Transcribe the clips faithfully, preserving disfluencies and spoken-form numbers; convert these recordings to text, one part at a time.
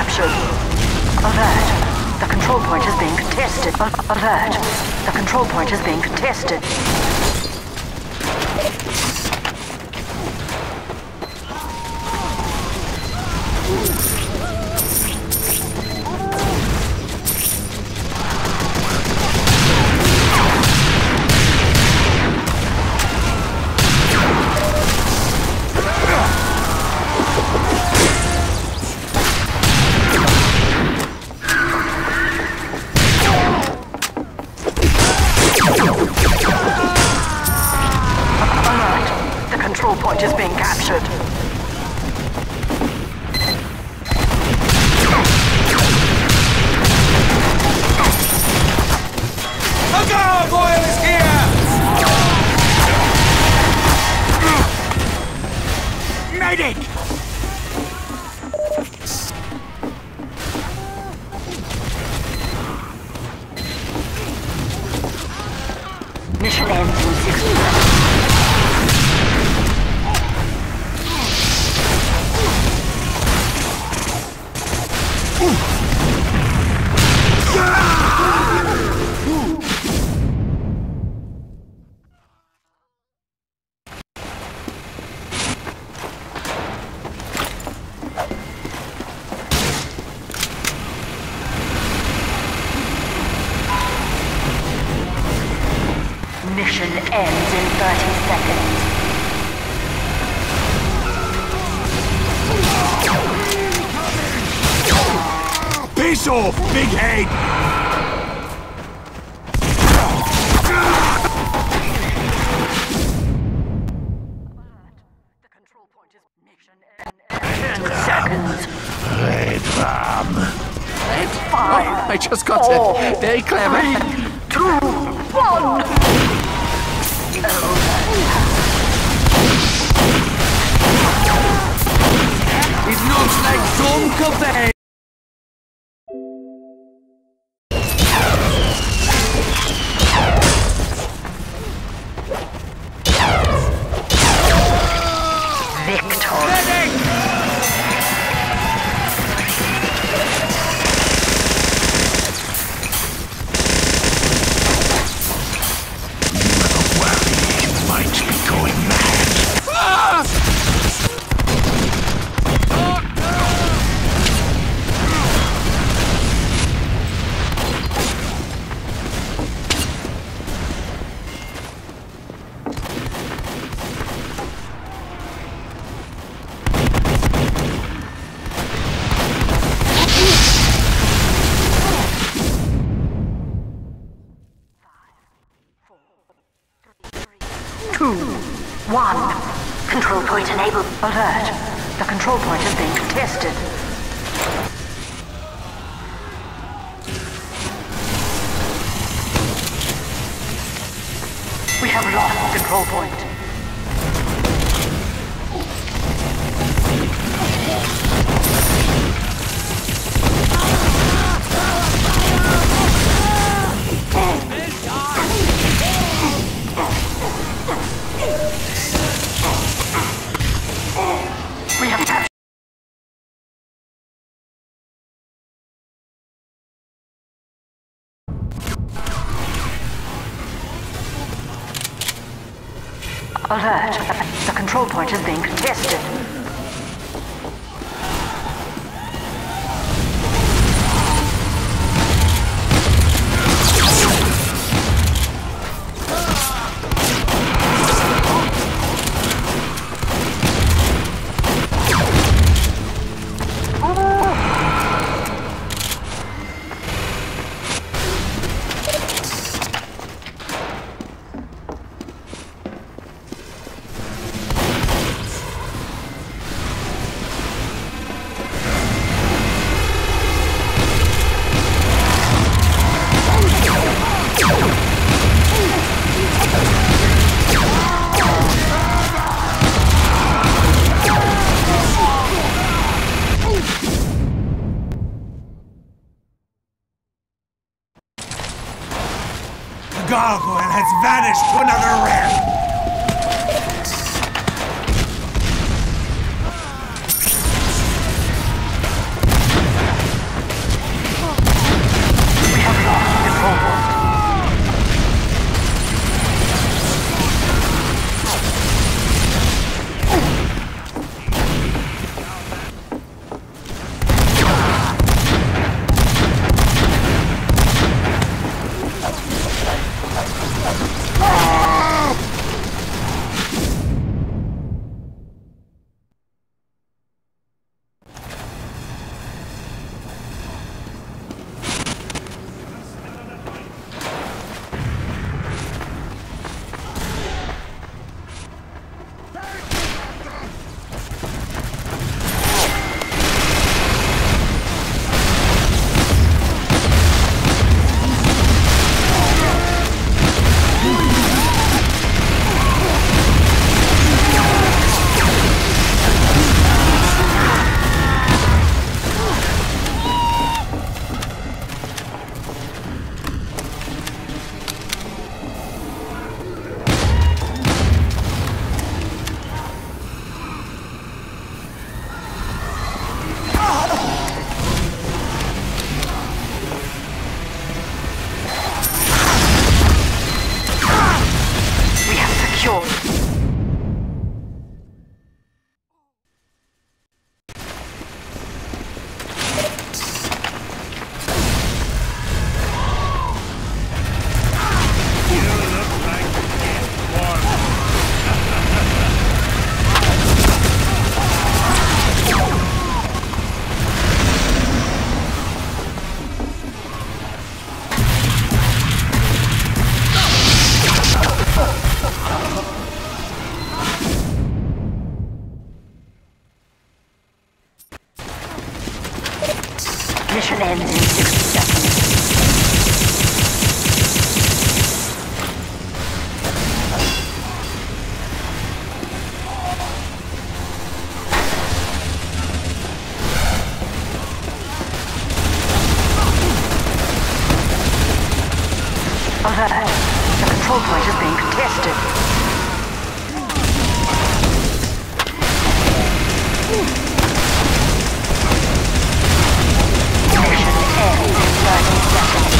captured. Alert. The control point is being contested. Alert. The control point is being contested. Mission ends in sixty seconds. Mission ends in thirty seconds. Piss off, big head! The control point is mission end ten seconds. Red rum. Red five. Oh, I just got four, it. Very clever. Three, two, one. It looks like some cafe. Two, one. Control point enabled. Alert. The control point is being contested. We have lost control point. We have captured. Alert. The control point is being contested. Gargoyle has vanished to another realm! Mission ends in sixty seconds. Alert! The control point is being contested. Mission ends in thirty seconds.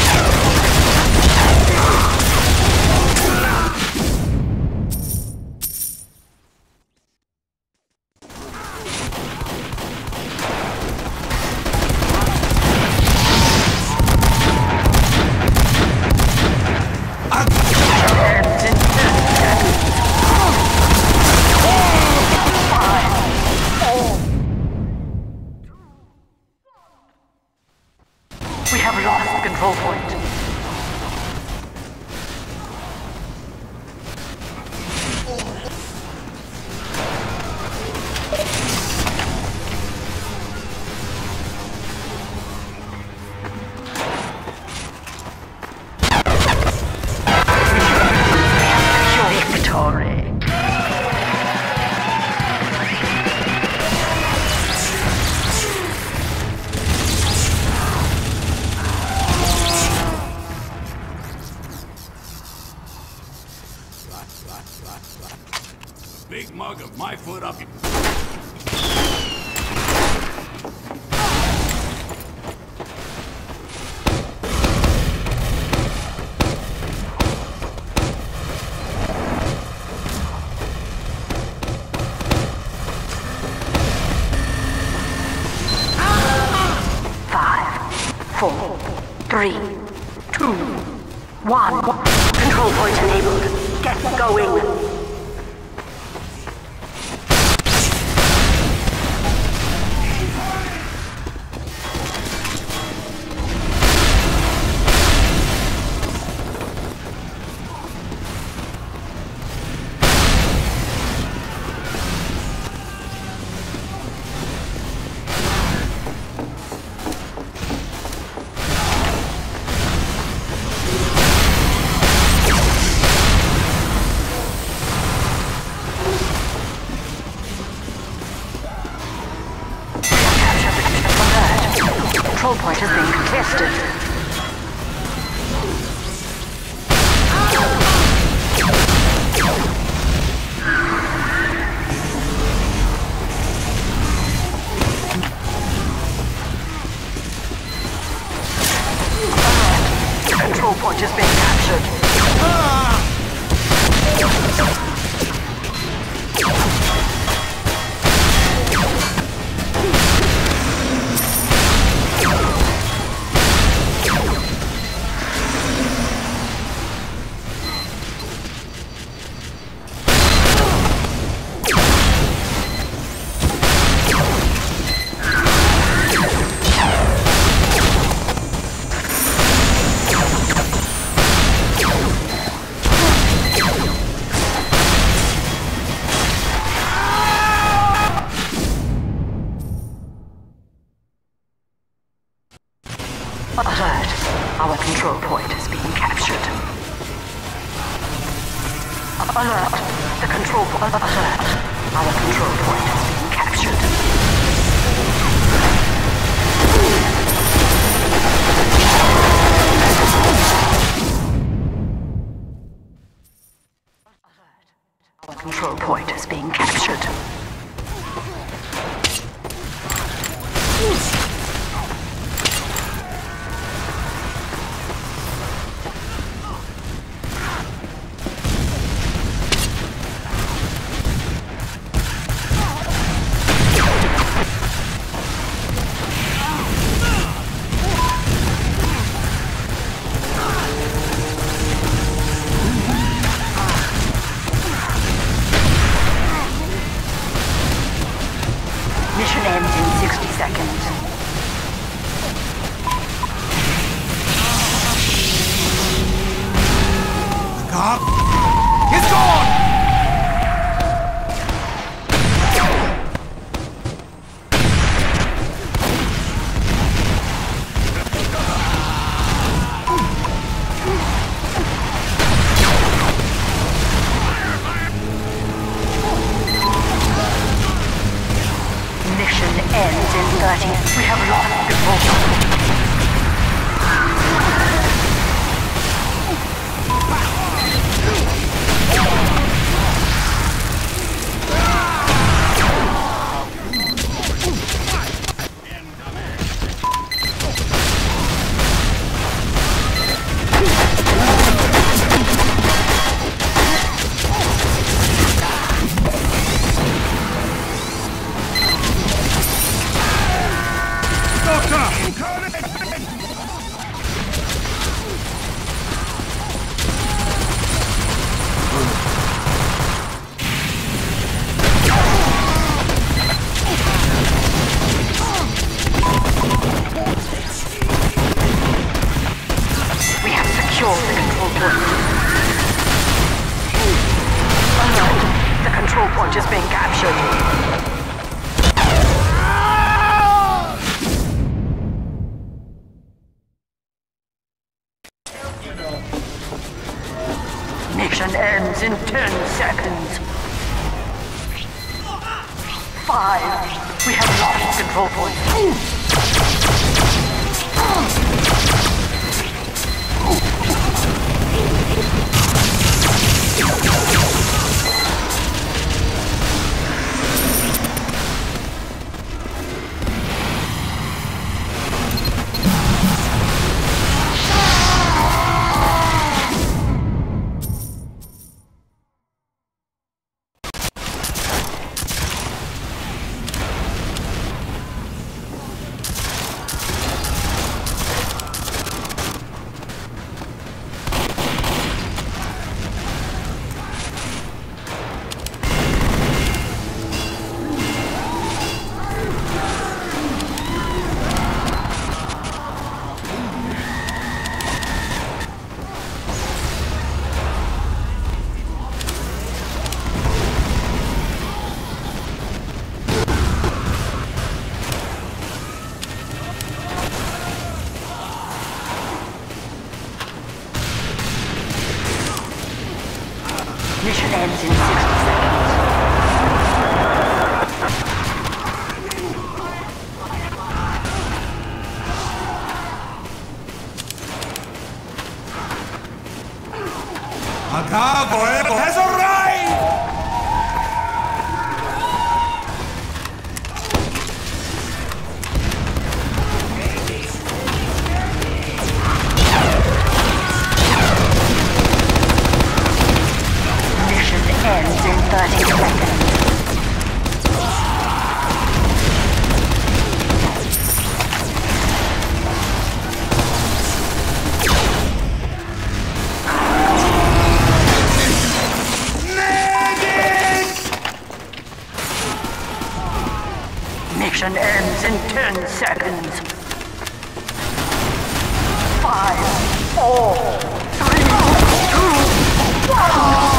We have lost the control point. Victory. Big mug of my foot up. Five, four, three, two, one. Control point enabled. Get going. Control point is being contested. The control point is being captured. Alert! Our control point is being captured. Alert! The control point. Alert! Our control point is being captured. Alert! Our control point is being captured. point is being captured. Mission ends in ten seconds. Five. We have lost control point. Mission ends in sixty seconds. Macabre has arrived! Ends in thirty seconds. Mission ends in ten seconds. Five, four, three, two, one.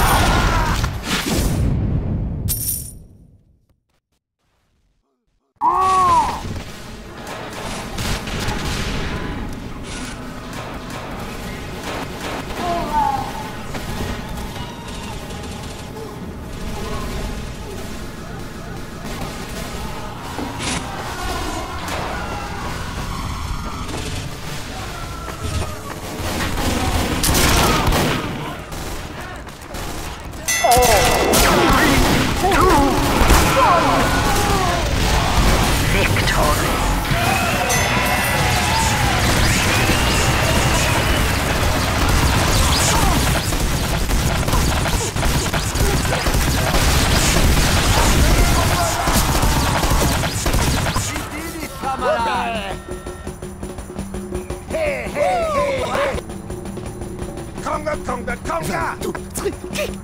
Conga, conga, conga!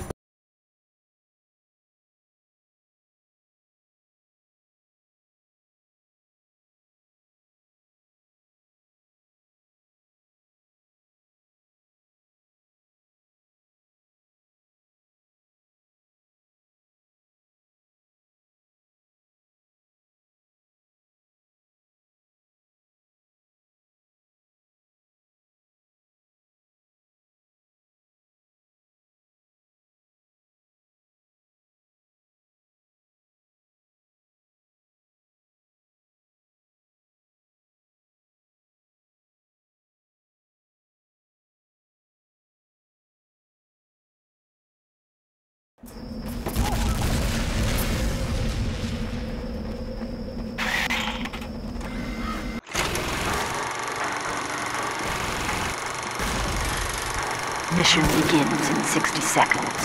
Mission begins in sixty seconds.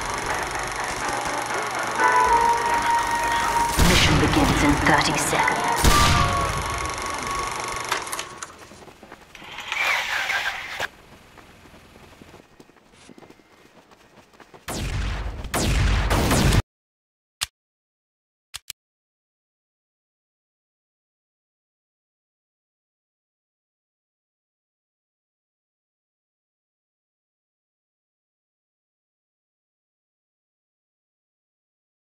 Mission begins in thirty seconds.